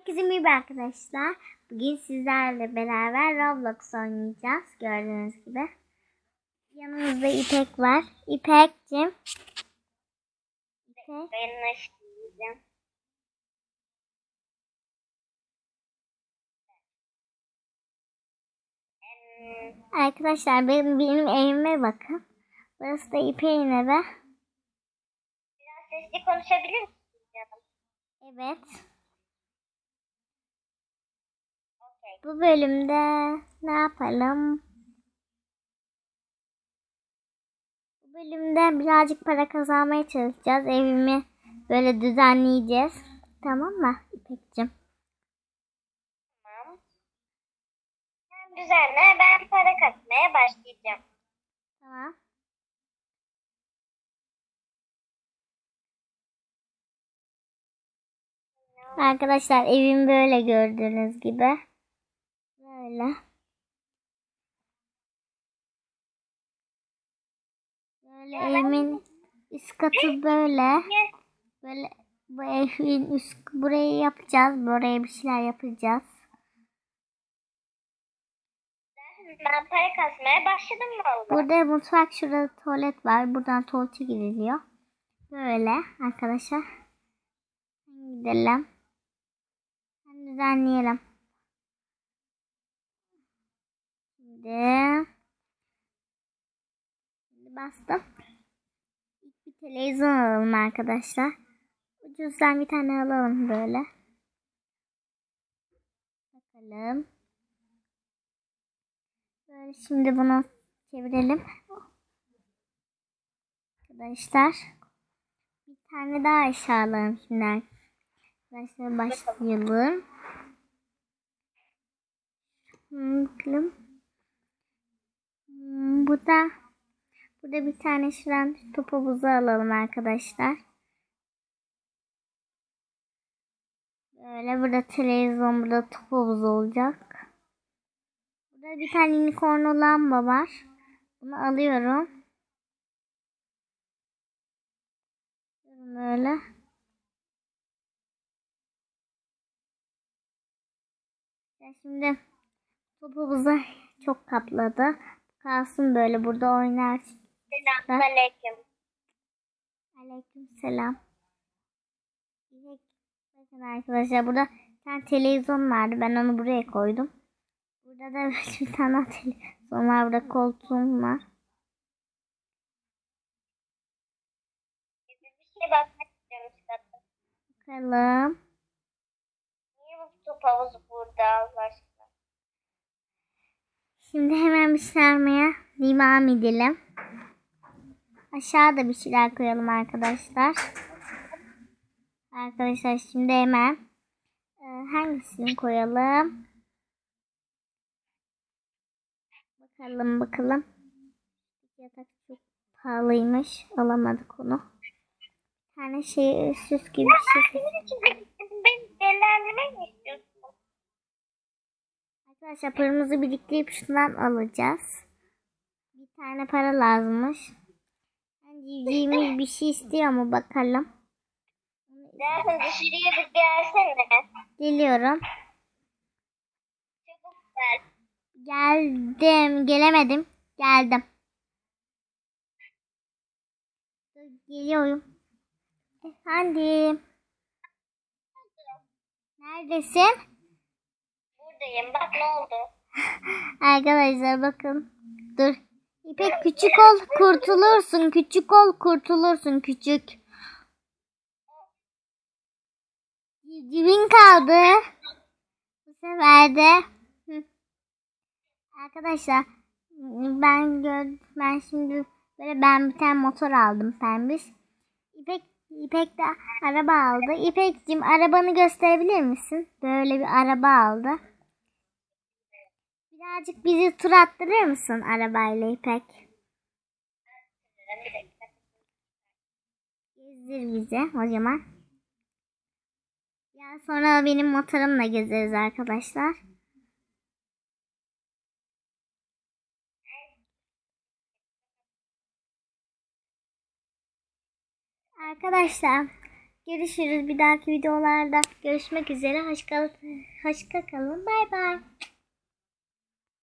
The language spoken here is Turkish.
Herkese merhaba arkadaşlar. Bugün sizlerle beraber Roblox oynayacağız. Gördüğünüz gibi. Yanımızda İpek var. İpek'cim. Arkadaşlar benim evime bakın. Burası da İpek'in evi. Biraz sesli konuşabilir misin canım? Evet. Bu bölümde ne yapalım? Bu bölümde birazcık para kazanmaya çalışacağız. Evimi böyle düzenleyeceğiz. Tamam mı İpek'cim? Tamam. Sen düzenle, ben para kasmaya başlayacağım. Tamam. Arkadaşlar evim böyle gördüğünüz gibi. Böyle. Böyle evimin üst katı böyle. Böyle bu evin burayı yapacağız. Buraya bir şeyler yapacağız. Ben para kasmaya başladım vallahi. Burada mutfak, şurada tuvalet var. Buradan tuvalete gidiliyor. Böyle arkadaşlar. Gidelim. Düzenleyelim. Şimdi bastım. Bir televizyon alalım arkadaşlar. Ucuzdan bir tane alalım böyle. Bakalım. Böyle şimdi bunu çevirelim. Arkadaşlar. Bir tane daha aşağı alalım şimdi. Arkadaşlar başlayalım. Bakalım. Burada bir tane şuran topumuzu alalım arkadaşlar. Böyle burada televizyon, burada topumuz olacak. Burada bir tane unicorn lamba var. Bunu alıyorum. Böyle. Şimdi topumuza çok kapladı. Kalsın böyle burada oynar. Selamünaleyküm. Aleykümselam. Bakın arkadaşlar burada bir tane televizyon vardı. Ben onu buraya koydum. Burada da bir tane televizyon var. Burada koltuğum var. Bir şey bakmak istiyorum çıkarttım. Bakalım. Niye bu top havuzu burada Allah aşkına? Şimdi hemen bir şey almaya devam edelim. Aşağıda bir şeyler koyalım arkadaşlar. Arkadaşlar şimdi hemen hangisini koyalım? Bakalım. Yatak çok pahalıymış. Alamadık onu. Bir tane süs gibi bir şey. Beni değerlendirmek mi istiyorsun? Arkadaşlar paramızı biriktirip şundan alacağız. Bir tane para lazımmış. Civcivimiz bir şey istiyor mu bakalım. Zaten dışarıya bir gelsene. Geliyorum. Çabuk gel. Gelemedim. Geldim. Geliyorum. Efendim. Neredesin? Buradayım. Bak ne oldu? Arkadaşlar bakın. Dur. İpek küçük ol kurtulursun. Küçük ol kurtulursun. Küçük. Civcivin kaldı. Bu sefer de. Arkadaşlar ben şimdi böyle bir tane motor aldım pembiş. İpek de araba aldı. İpekciğim arabanı gösterebilir misin? Böyle bir araba aldı. Birazcık bizi tur attırır mısın arabayla İpek? Gezdir bizi o zaman. Ya sonra benim motorumla gezeriz arkadaşlar. Arkadaşlar Görüşürüz bir dahaki videolarda. Görüşmek üzere. Hoşça kalın. Bay bay.